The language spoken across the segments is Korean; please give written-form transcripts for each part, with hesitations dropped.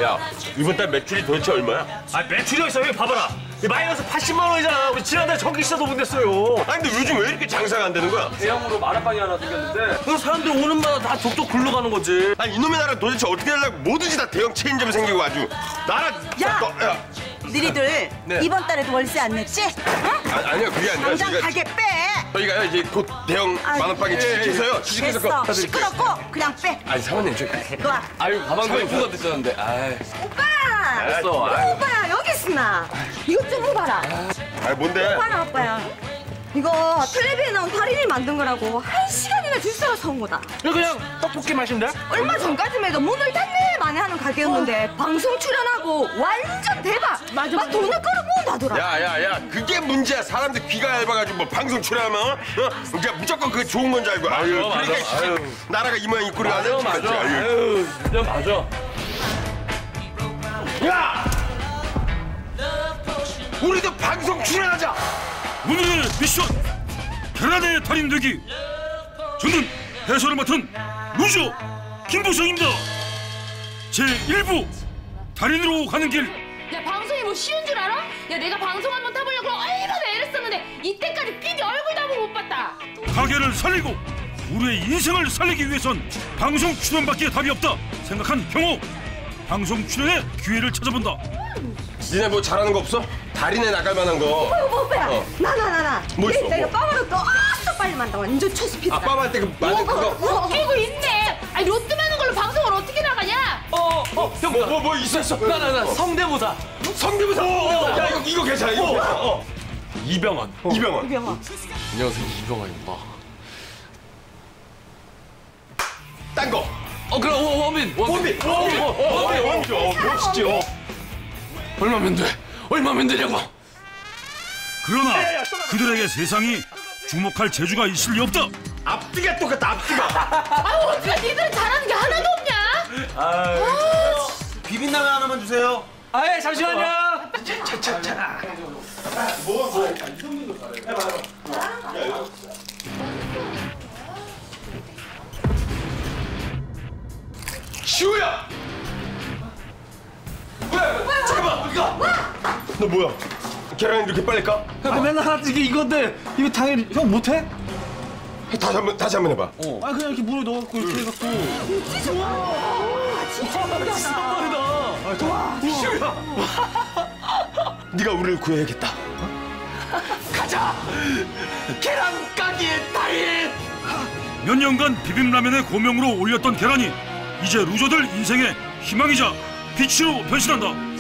야, 이번 달 매출이 도대체 얼마야? 아, 매출이 있어. 여기 봐봐라. 마이너스 80만 원이잖아. 우리 지난달에 전기 시사도 못 냈어요. 아니 근데 요즘 왜 이렇게 장사가 안 되는 거야? 대형으로 만화방이 하나 생겼는데 그 사람들 오는 마다 다 족족 굴러가는 거지. 아니 이놈의 나라 도대체 어떻게 하려고 뭐든지 다 대형 체인점 생기고 아주 나라 야! 너희들 네. 이번 달에도 월세 안 냈지? 어? 아니요 그게 아니라 당장 가게 빼! 저희가 이제 곧 대형 만화방에 취직해서요. 취직해서 됐어. 시끄럽고 그냥 빼! 아니 사모님 저기 놔. 아유 가방도 예쁜 거 드셨는데. 아이. 오빠! 됐어. 오빠야 여기 있으나 이것 좀 해봐라. 아니 뭔데? 오빠라 오빠야. 이거 텔레비에 나온 달인이 만든 거라고 1시간이나 줄 서서 온 거다. 그냥 떡볶이 맛인데? 얼마 전까지만 해도 문을 닫네 만에 하는 가게였는데 방송 출연하고 완전 대박. 맞아. 막 돈을 끌어모은다더라. 야야야 그게 문제야. 사람들 귀가 얇아가지고 뭐 방송 출연하면 어? 그러니까 무조건 그게 좋은 건 줄 알고. 아유 그러니까 아유. 나라가 이 모양 이 꼴이 안 됐지. 맞아. 아유 진짜 맞아. 야! 우리도 방송 출연하자. 오늘의 미션 계란의 달인 되기. 저는 해설을 맡은 루저 김보성입니다. 제1부 달인으로 가는 길. 야, 방송이 뭐 쉬운 줄 알아? 야, 내가 방송 한번 타보려고 얼마나 애를 썼는데 이때까지 PD 얼굴도 한번 못 봤다. 가게를 살리고 우리의 인생을 살리기 위해선 방송 출연밖에 답이 없다 생각한 경호. 방송 출연의 기회를 찾아본다. 니네 뭐 잘하는 거 없어? 달인에 나갈 만한 거. 오빠야. 나. 뭐 있어, 내가 뭐? 빠바로 또 빨리 만다. 완전 초스피드. 아빠 할 때 그 만든 그거. 웃기고 있네. 아니, 로또 많은 걸로 방송을 어떻게 나가냐? 형. 뭐 있었어? 나 성대모사. 성대모사. 야 이거 괜찮아. 이거. 이병헌. 이병헌. 안녕하세요 이병헌입니다. 딴 거. 그럼 원빈. 멋있죠. 얼마면 되냐고. 그러나 그들에게 세상이 주목할 재주가 있을 리 없다. 앞뒤가 똑같다. 앞뒤가. 아우, 어떻게 니들은 잘하는 게 하나도 없냐? 비빔라면 하나만 주세요. 아예 잠시만요. 시우야. 왜? 잠깐만. 어디가? 너 뭐야? 계란 이렇게 빨리 까? 맨날 하나 이게 이건데 이거 당연히 형 못해? 다시 한번 해봐. 아, 그냥 이렇게 물에 넣어갖고 이렇게 해갖고. 시우야. 네가 우리를 구해야겠다. 가자. 계란 까기의 달인. 몇 년간 비빔라면의 고명으로 올렸던 계란이 이제 루저들 인생의 희망이자 빛으로 변신한다.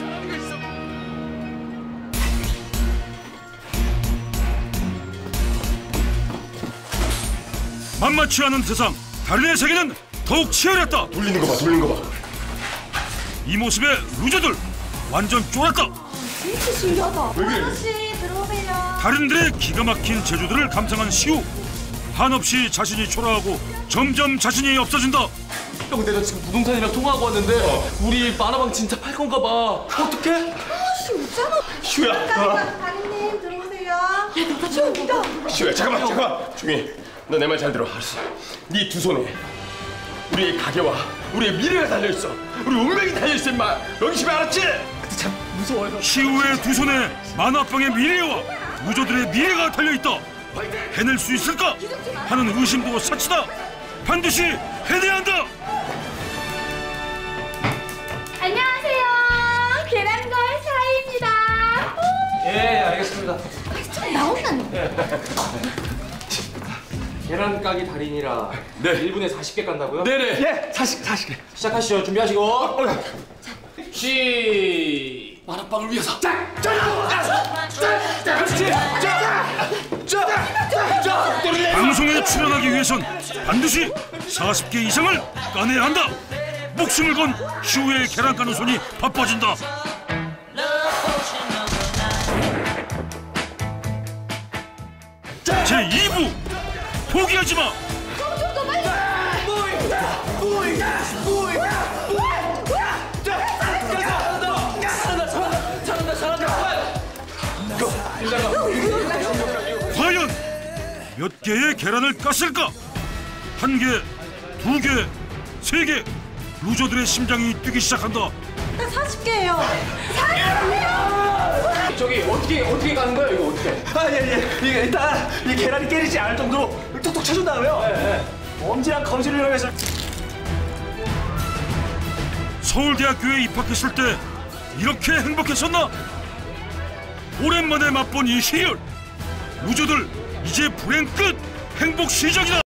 만만치 않은 세상, 달인의 세계는 더욱 치열했다. 돌리는 거 봐. 이 모습에 루저들 완전 쫄았다. 진짜 신기하다. 왜 그래? 아저씨 들어오세요. 달인들의 기가 막힌 재주들을 감상한 시우. 한없이 자신이 초라하고 점점 자신이 없어진다. 형 내가 지금 부동산이랑 통화하고 왔는데 우리 만화방 진짜 팔 건가 봐. 어떡해? 아저씨 웃잖아. 시우야. 달인님 들어오세요. 시우야 잠깐만. 조용히. 너 내 말 잘 들어. 알았어. 네 두 손에 우리의 가게와 우리의 미래가 달려있어. 우리 운명이 달려있어 임마. 명심해 알았지? 참 무서워요. 시우의 두 손에 만화방의 미래와 루저들의 미래가 달려있다. 해낼 수 있을까 하는 의심도 사치다. 반드시 해내야 한다. 안녕하세요. 계란걸 사이입니다. 예 알겠습니다. 좀 나온다네. 계란 까기 달인이라 네. 1분에 40개 깐다고요? 네네. 예 40개. 시작하시죠. 준비하시고. 만화방을 위해서. 방송에 출연하기 위해선 반드시 40개 이상을 까내야 한다. 목숨을 건 시우의 계란 까는 손이 바빠진다. 제2부 포기하지 마. 과연 몇 개의 계란을 깠을까? 1개, 2개, 3개. 루저들의 심장이 뛰기 시작한다. 딱 40개예요. 저기 어떻게 가는 거야 이거 어떻게? 이게 일단 이 계란이 깨지지 않을 정도로 툭툭 쳐준 다음에요. 엄지랑 검지를 이용해서 서울대학교에 입학했을 때 이렇게 행복했었나? 오랜만에 맛본 이 희열. 루저들 이제 불행 끝. 행복 시작이다.